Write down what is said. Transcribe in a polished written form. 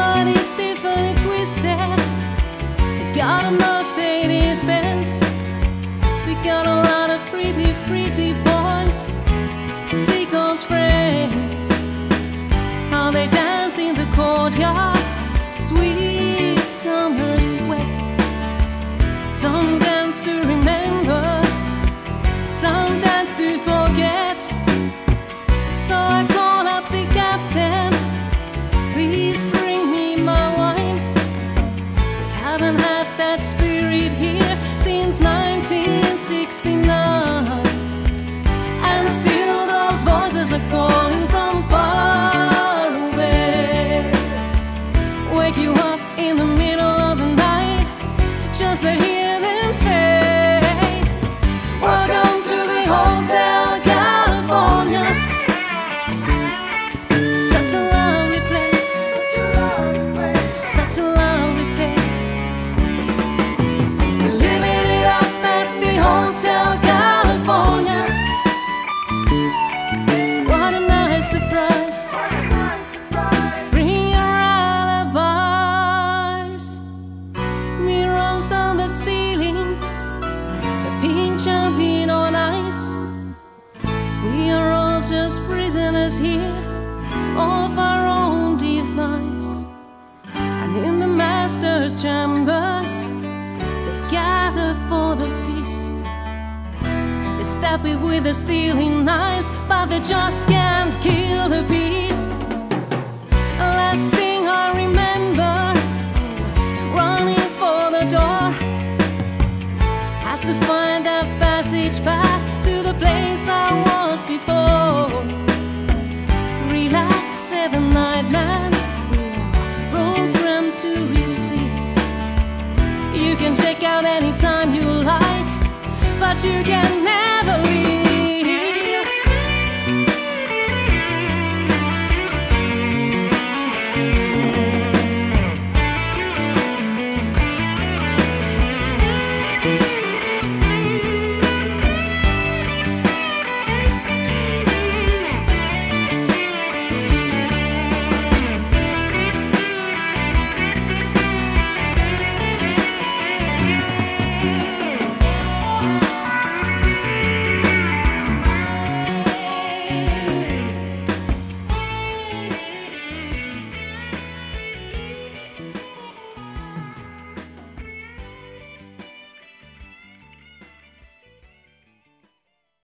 body stiff and twisted. She got a Mercedes Benz. She got a lot of pretty, pretty boys. She calls friends. How they dance in the courtyard. Sweet summer sweat. Some dance to remember, some dance to forget. So I call up the captain. Please bring me my wine. We haven't had that spirit here since 1969. And still those voices are calling from far away. Wake you up in the middle of the night just to hear them say, welcome to the Hotel California. Such a lovely place, such a lovely face. Living it up at the Hotel California. What a nice surprise. Bring your alibis. Mirrors on the ceiling, the pink champagne on ice. We are all just prisoners here of our own device. And in the master's chambers, they gather for the feast. They stab it with the stealing knives, but they just can't kill the beast. Last thing I remember was running for the door. Had to find that passage back to the place I was before. Relax, said the night man, programmed to receive. You can check out anytime you like, but you can never